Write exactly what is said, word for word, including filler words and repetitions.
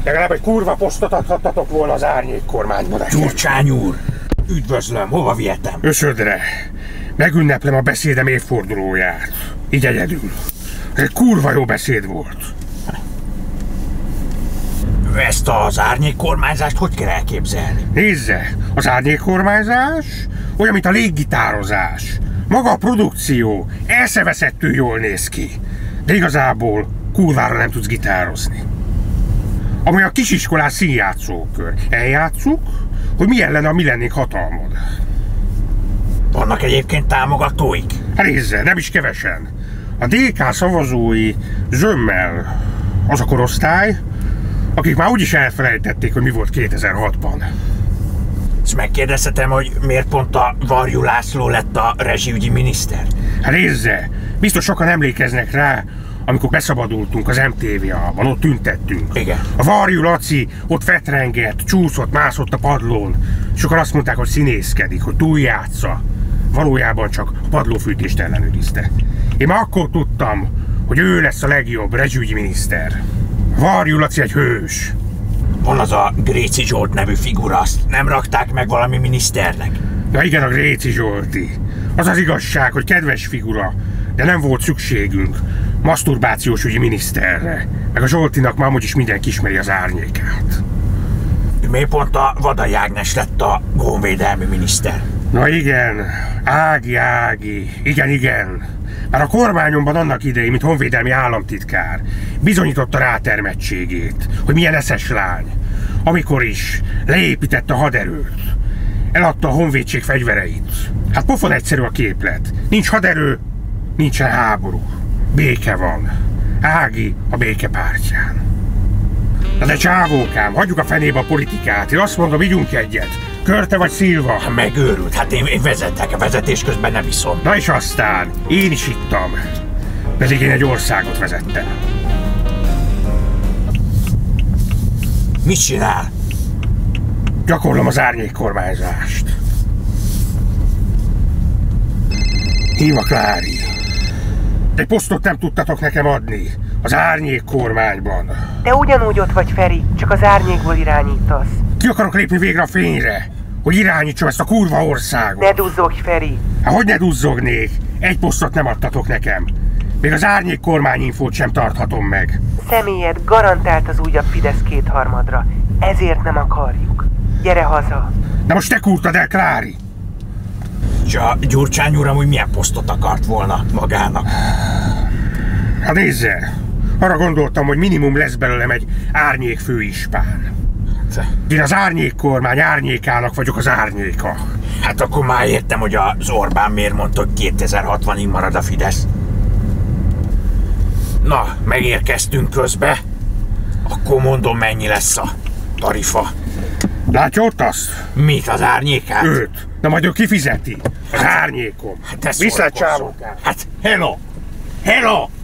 Legalább egy kurva posztot adhattatok volna az árnyék kormányban. Gyurcsány úr, üdvözlöm, hova vihetem? Ösödre. Megünneplem a beszédem évfordulóját. Így egyedül. Ez egy kurva jó beszéd volt. Ezt az árnyék kormányzást hogy kell elképzelni? Nézze, az árnyék kormányzás olyan, mint a léggitározás. Maga a produkció elszeveszettül jól néz ki, de igazából kurvára nem tudsz gitározni. Ami a kisiskolás színjátszókör. Eljátszuk, hogy milyen lenne, ha mi lennénk hatalmon. Vannak egyébként támogatóik? Hát nézze, nem is kevesen. A dé ká szavazói zömmel az a korosztály, akik már úgyis elfelejtették, hogy mi volt kétezer-hatban. És megkérdezhetem, hogy miért pont a Varjú László lett a rezsiügyi miniszter? Hát nézze, biztos sokan emlékeznek rá, amikor beszabadultunk az em té vé-ban, ott tüntettünk. Igen. A Varjú Laci ott fetrengett, csúszott, mászott a padlón. Sokan azt mondták, hogy színészkedik, hogy túljátsza. Valójában csak a padlófűtést ellenőrizte. Én már akkor tudtam, hogy ő lesz a legjobb rezsiügyi miniszter. Varjú Laci egy hős. Van az a Gréci Zsolt nevű figura, azt nem rakták meg valami miniszternek? Na igen, a Gréci Zsolti. Az az igazság, hogy kedves figura, de nem volt szükségünk maszturbációs ügyi miniszterre. Meg a Zsoltinak már amúgy is mindenki ismeri az árnyékát. Miért pont a Vadai Ágnes lett a honvédelmi miniszter? Na igen, Ági, Ági, igen, igen. Már a kormányomban annak idején, mint honvédelmi államtitkár, bizonyította rátermettségét, hogy milyen eszes lány. Amikor is leépítette a haderőt, eladta a honvédség fegyvereit. Hát pofon egyszerű a képlet. Nincs haderő, nincsen háború. Béke van. Ági a béke pártján. Na de csávókám, hagyjuk a fenébe a politikát. Én azt mondom, vigyünk egyet. Körte vagy Szilva? Megőrült, hát én, én vezetek, a vezetés közben nem iszom. Na és aztán, én is ittam. Pedig én egy országot vezettem. Mit csinál? Gyakorlom az árnyék kormányzást. Hív a Klári. Egy posztot nem tudtatok nekem adni az árnyék kormányban. Te ugyanúgy ott vagy, Feri, csak az árnyékból irányítasz. Ki akarok lépni végre a fényre, hogy irányítsam ezt a kurva országot? Ne duzzogj, Feri! Hát hogy ne duzzognék? Egy posztot nem adtatok nekem. Még az árnyék kormányinfót sem tarthatom meg. Személyed garantált az újabb Fidesz kétharmadra. Ezért nem akarjuk. Gyere haza! Na most te kurtad el, Klári! És a Gyurcsány úr amúgy milyen posztot akart volna magának? Hát nézze, arra gondoltam, hogy minimum lesz belőlem egy árnyék főispán. Én az árnyék kormány árnyékának vagyok az árnyéka. Hát akkor már értem, hogy az Orbán miért mondta, hogy kétezer-hatvanig marad a Fidesz. Na, megérkeztünk közbe. Akkor mondom, mennyi lesz a tarifa. Látja ott azt? Mit, az árnyékát? Őt. Na majd ő kifizeti. Az hát, árnyékom. Hát Viszlát, csávókám. Hát hello! Hello!